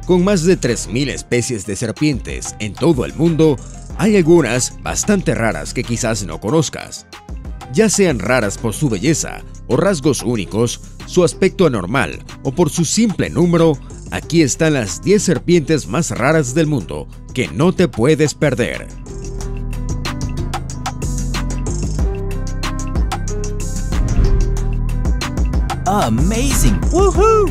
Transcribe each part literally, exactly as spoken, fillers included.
Con más de tres mil especies de serpientes en todo el mundo, hay algunas bastante raras que quizás no conozcas. Ya sean raras por su belleza o rasgos únicos, su aspecto anormal o por su simple número, aquí están las diez serpientes más raras del mundo que no te puedes perder. Amazing! Woohoo!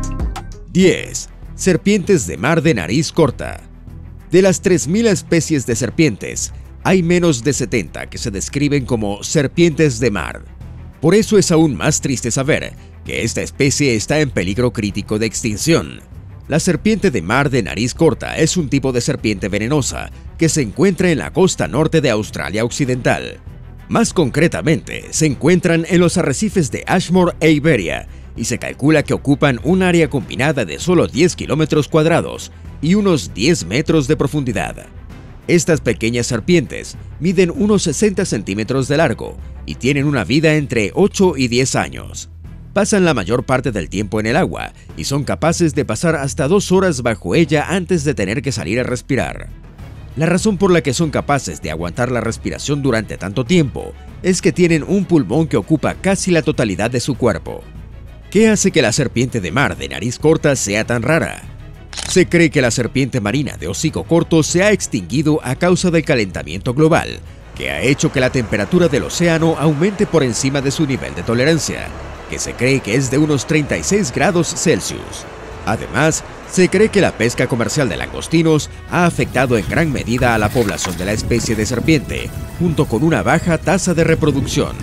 diez. Serpientes de mar de nariz corta. De las tres mil especies de serpientes, hay menos de setenta que se describen como serpientes de mar. Por eso es aún más triste saber que esta especie está en peligro crítico de extinción. La serpiente de mar de nariz corta es un tipo de serpiente venenosa que se encuentra en la costa norte de Australia Occidental. Más concretamente, se encuentran en los arrecifes de Ashmore e Iberia, y se calcula que ocupan un área combinada de solo diez kilómetros cuadrados y unos diez metros de profundidad. Estas pequeñas serpientes miden unos sesenta centímetros de largo y tienen una vida entre ocho y diez años. Pasan la mayor parte del tiempo en el agua y son capaces de pasar hasta dos horas bajo ella antes de tener que salir a respirar. La razón por la que son capaces de aguantar la respiración durante tanto tiempo es que tienen un pulmón que ocupa casi la totalidad de su cuerpo. ¿Qué hace que la serpiente de mar de nariz corta sea tan rara? Se cree que la serpiente marina de hocico corto se ha extinguido a causa del calentamiento global, que ha hecho que la temperatura del océano aumente por encima de su nivel de tolerancia, que se cree que es de unos treinta y seis grados Celsius. Además, se cree que la pesca comercial de langostinos ha afectado en gran medida a la población de la especie de serpiente, junto con una baja tasa de reproducción.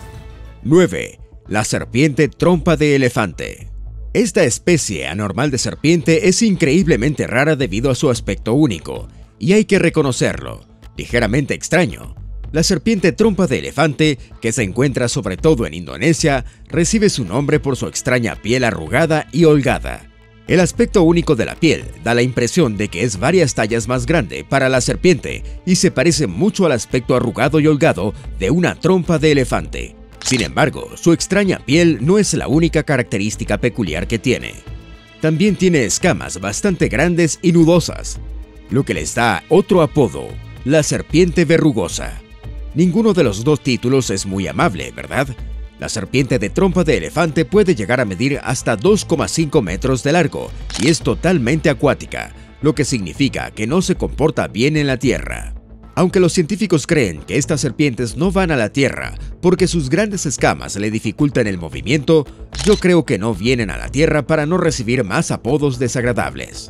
nueve. La serpiente trompa de elefante. Esta especie anormal de serpiente es increíblemente rara debido a su aspecto único, y hay que reconocerlo, ligeramente extraño. La serpiente trompa de elefante, que se encuentra sobre todo en Indonesia, recibe su nombre por su extraña piel arrugada y holgada. El aspecto único de la piel da la impresión de que es varias tallas más grande para la serpiente y se parece mucho al aspecto arrugado y holgado de una trompa de elefante. Sin embargo, su extraña piel no es la única característica peculiar que tiene. También tiene escamas bastante grandes y nudosas, lo que les da otro apodo, la serpiente verrugosa. Ninguno de los dos títulos es muy amable, ¿verdad? La serpiente de trompa de elefante puede llegar a medir hasta dos coma cinco metros de largo y es totalmente acuática, lo que significa que no se comporta bien en la tierra. Aunque los científicos creen que estas serpientes no van a la tierra porque sus grandes escamas le dificultan el movimiento, yo creo que no vienen a la tierra para no recibir más apodos desagradables.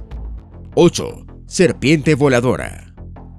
ocho. Serpiente voladora.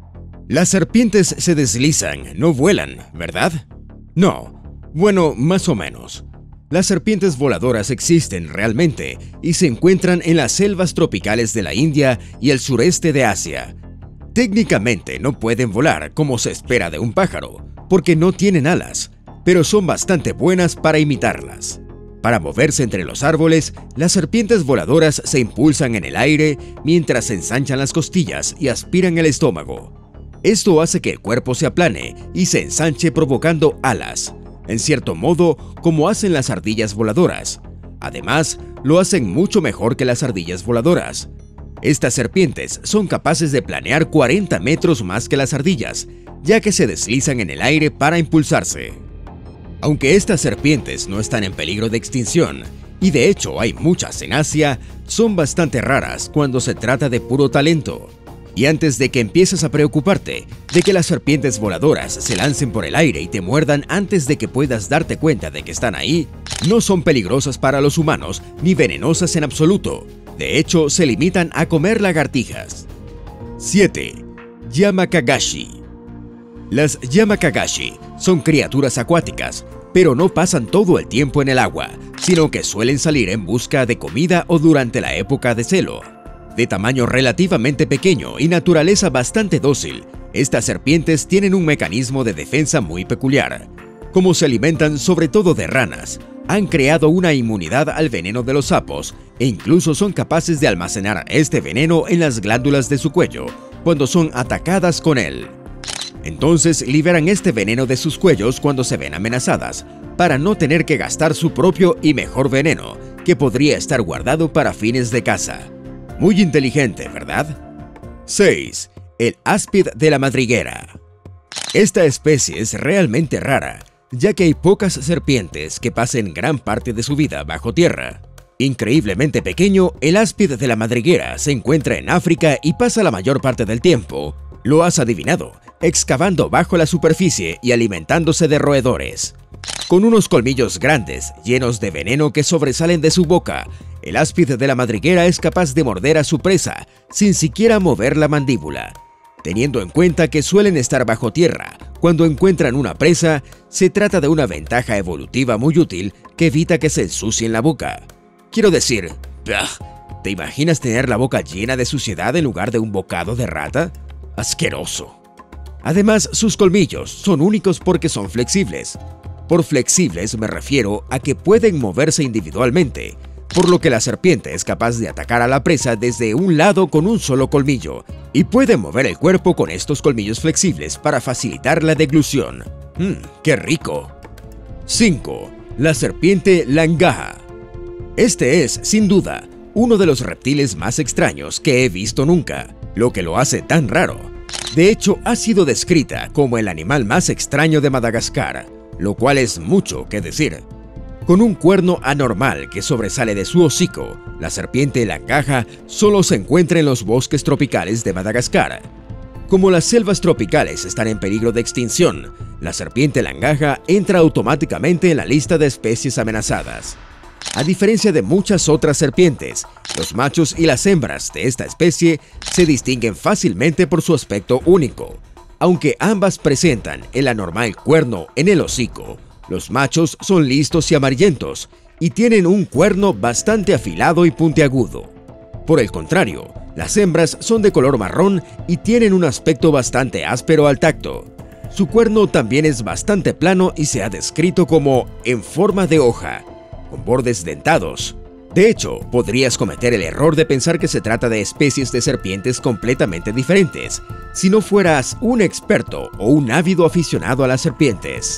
Las serpientes se deslizan, no vuelan, ¿verdad? No. Bueno, más o menos. Las serpientes voladoras existen realmente y se encuentran en las selvas tropicales de la India y el sureste de Asia. Técnicamente no pueden volar como se espera de un pájaro, porque no tienen alas, pero son bastante buenas para imitarlas. Para moverse entre los árboles, las serpientes voladoras se impulsan en el aire mientras se ensanchan las costillas y aspiran el estómago. Esto hace que el cuerpo se aplane y se ensanche provocando alas, en cierto modo como hacen las ardillas voladoras. Además, lo hacen mucho mejor que las ardillas voladoras. Estas serpientes son capaces de planear cuarenta metros más que las ardillas, ya que se deslizan en el aire para impulsarse. Aunque estas serpientes no están en peligro de extinción, y de hecho hay muchas en Asia, son bastante raras cuando se trata de puro talento. Y antes de que empieces a preocuparte de que las serpientes voladoras se lancen por el aire y te muerdan antes de que puedas darte cuenta de que están ahí, no son peligrosas para los humanos ni venenosas en absoluto. De hecho, se limitan a comer lagartijas. siete. Yamakagashi. Las yamakagashi son criaturas acuáticas, pero no pasan todo el tiempo en el agua, sino que suelen salir en busca de comida o durante la época de celo. De tamaño relativamente pequeño y naturaleza bastante dócil, estas serpientes tienen un mecanismo de defensa muy peculiar. Como se alimentan sobre todo de ranas, han creado una inmunidad al veneno de los sapos e incluso son capaces de almacenar este veneno en las glándulas de su cuello cuando son atacadas con él. Entonces liberan este veneno de sus cuellos cuando se ven amenazadas, para no tener que gastar su propio y mejor veneno, que podría estar guardado para fines de caza. Muy inteligente, ¿verdad? seis. El áspid de la madriguera. Esta especie es realmente rara, ya que hay pocas serpientes que pasen gran parte de su vida bajo tierra. Increíblemente pequeño, el áspid de la madriguera se encuentra en África y pasa la mayor parte del tiempo, lo has adivinado, excavando bajo la superficie y alimentándose de roedores. Con unos colmillos grandes, llenos de veneno que sobresalen de su boca, el áspid de la madriguera es capaz de morder a su presa sin siquiera mover la mandíbula. Teniendo en cuenta que suelen estar bajo tierra, cuando encuentran una presa, se trata de una ventaja evolutiva muy útil que evita que se ensucien la boca. Quiero decir, ¿te imaginas tener la boca llena de suciedad en lugar de un bocado de rata? ¡Asqueroso! Además, sus colmillos son únicos porque son flexibles. Por flexibles me refiero a que pueden moverse individualmente, por lo que la serpiente es capaz de atacar a la presa desde un lado con un solo colmillo y puede mover el cuerpo con estos colmillos flexibles para facilitar la deglución. ¡Mmm, qué rico! cinco. La serpiente langaha. Este es, sin duda, uno de los reptiles más extraños que he visto nunca, lo que lo hace tan raro. De hecho, ha sido descrita como el animal más extraño de Madagascar, lo cual es mucho que decir. Con un cuerno anormal que sobresale de su hocico, la serpiente langaha solo se encuentra en los bosques tropicales de Madagascar. Como las selvas tropicales están en peligro de extinción, la serpiente langaha entra automáticamente en la lista de especies amenazadas. A diferencia de muchas otras serpientes, los machos y las hembras de esta especie se distinguen fácilmente por su aspecto único. Aunque ambas presentan el anormal cuerno en el hocico, los machos son listos y amarillentos y tienen un cuerno bastante afilado y puntiagudo. Por el contrario, las hembras son de color marrón y tienen un aspecto bastante áspero al tacto. Su cuerno también es bastante plano y se ha descrito como en forma de hoja, con bordes dentados. De hecho, podrías cometer el error de pensar que se trata de especies de serpientes completamente diferentes, si no fueras un experto o un ávido aficionado a las serpientes.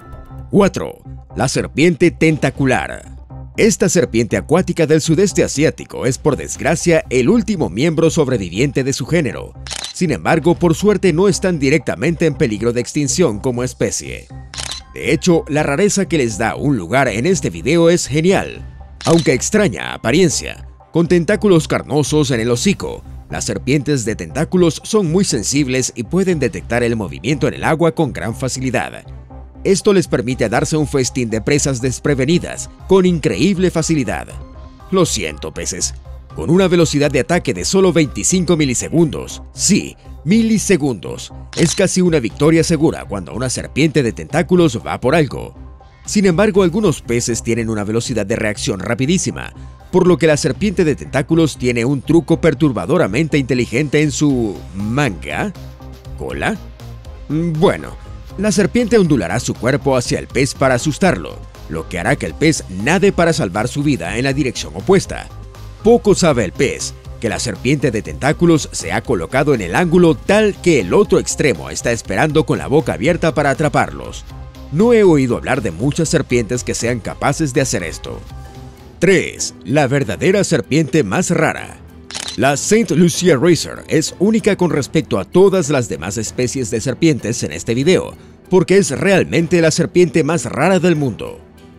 cuatro. La serpiente tentacular. Esta serpiente acuática del sudeste asiático es, por desgracia, el último miembro sobreviviente de su género. Sin embargo, por suerte no están directamente en peligro de extinción como especie. De hecho, la rareza que les da un lugar en este video es genial. Aunque extraña apariencia, con tentáculos carnosos en el hocico, las serpientes de tentáculos son muy sensibles y pueden detectar el movimiento en el agua con gran facilidad. Esto les permite darse un festín de presas desprevenidas con increíble facilidad. Lo siento, peces. Con una velocidad de ataque de solo veinticinco milisegundos, sí, milisegundos, es casi una victoria segura cuando una serpiente de tentáculos va por algo. Sin embargo, algunos peces tienen una velocidad de reacción rapidísima, por lo que la serpiente de tentáculos tiene un truco perturbadoramente inteligente en su manga. ¿Cola? Bueno, la serpiente ondulará su cuerpo hacia el pez para asustarlo, lo que hará que el pez nade para salvar su vida en la dirección opuesta. Poco sabe el pez que la serpiente de tentáculos se ha colocado en el ángulo tal que el otro extremo está esperando con la boca abierta para atraparlos. No he oído hablar de muchas serpientes que sean capaces de hacer esto. tres. La verdadera serpiente más rara. La Saint Lucia Racer es única con respecto a todas las demás especies de serpientes en este video, porque es realmente la serpiente más rara del mundo.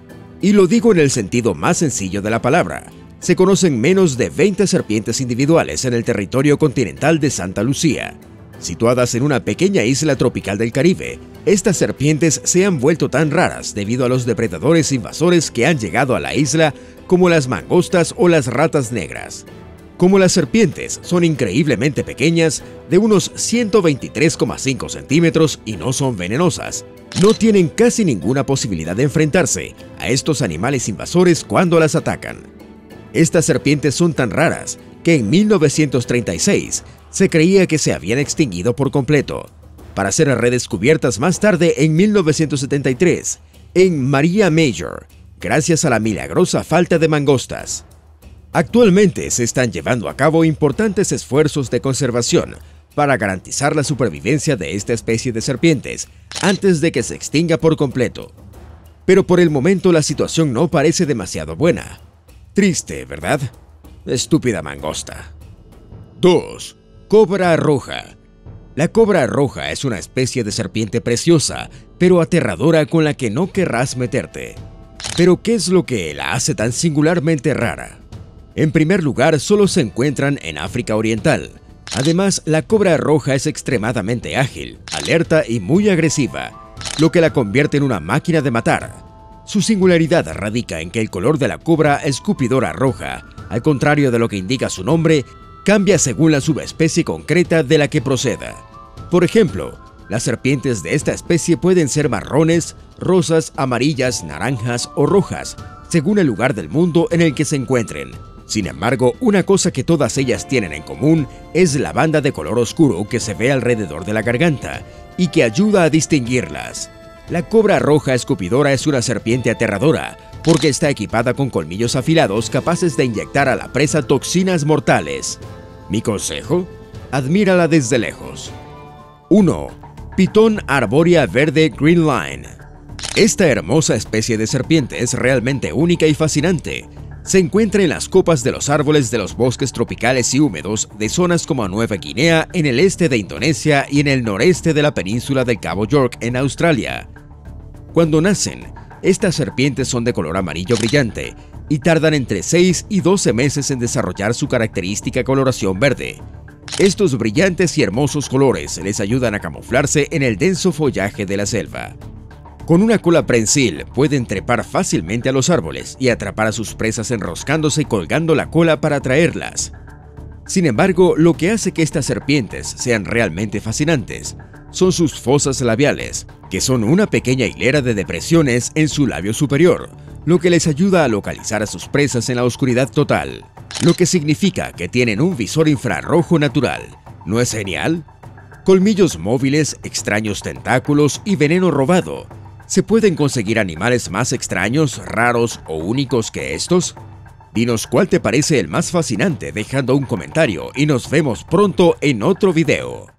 Y lo digo en el sentido más sencillo de la palabra. Se conocen menos de veinte serpientes individuales en el territorio continental de Santa Lucía. Situadas en una pequeña isla tropical del Caribe, estas serpientes se han vuelto tan raras debido a los depredadores invasores que han llegado a la isla, como las mangostas o las ratas negras. Como las serpientes son increíblemente pequeñas, de unos ciento veintitrés coma cinco centímetros y no son venenosas, no tienen casi ninguna posibilidad de enfrentarse a estos animales invasores cuando las atacan. Estas serpientes son tan raras que en mil novecientos treinta y seis se creía que se habían extinguido por completo, para ser redescubiertas más tarde en mil novecientos setenta y tres, en Maria Major, gracias a la milagrosa falta de mangostas. Actualmente se están llevando a cabo importantes esfuerzos de conservación para garantizar la supervivencia de esta especie de serpientes antes de que se extinga por completo. Pero por el momento la situación no parece demasiado buena. Triste, ¿verdad? Estúpida mangosta. dos. Cobra roja. La cobra roja es una especie de serpiente preciosa, pero aterradora con la que no querrás meterte. Pero ¿qué es lo que la hace tan singularmente rara? En primer lugar, solo se encuentran en África Oriental. Además, la cobra roja es extremadamente ágil, alerta y muy agresiva, lo que la convierte en una máquina de matar. Su singularidad radica en que el color de la cobra escupidora roja, al contrario de lo que indica su nombre, cambia según la subespecie concreta de la que proceda. Por ejemplo, las serpientes de esta especie pueden ser marrones, rosas, amarillas, naranjas o rojas, según el lugar del mundo en el que se encuentren. Sin embargo, una cosa que todas ellas tienen en común es la banda de color oscuro que se ve alrededor de la garganta y que ayuda a distinguirlas. La cobra roja escupidora es una serpiente aterradora porque está equipada con colmillos afilados capaces de inyectar a la presa toxinas mortales. Mi consejo: admírala desde lejos. uno. Pitón arbórea verde Green Line. Esta hermosa especie de serpiente es realmente única y fascinante. Se encuentra en las copas de los árboles de los bosques tropicales y húmedos de zonas como Nueva Guinea, en el este de Indonesia y en el noreste de la península del Cabo York en Australia. Cuando nacen, estas serpientes son de color amarillo brillante y tardan entre seis y doce meses en desarrollar su característica coloración verde. Estos brillantes y hermosos colores les ayudan a camuflarse en el denso follaje de la selva. Con una cola prensil pueden trepar fácilmente a los árboles y atrapar a sus presas enroscándose y colgando la cola para atraerlas. Sin embargo, lo que hace que estas serpientes sean realmente fascinantes son sus fosas labiales, que son una pequeña hilera de depresiones en su labio superior, lo que les ayuda a localizar a sus presas en la oscuridad total, lo que significa que tienen un visor infrarrojo natural. ¿No es genial? Colmillos móviles, extraños tentáculos y veneno robado. ¿Se pueden conseguir animales más extraños, raros o únicos que estos? Dinos cuál te parece el más fascinante dejando un comentario y nos vemos pronto en otro video.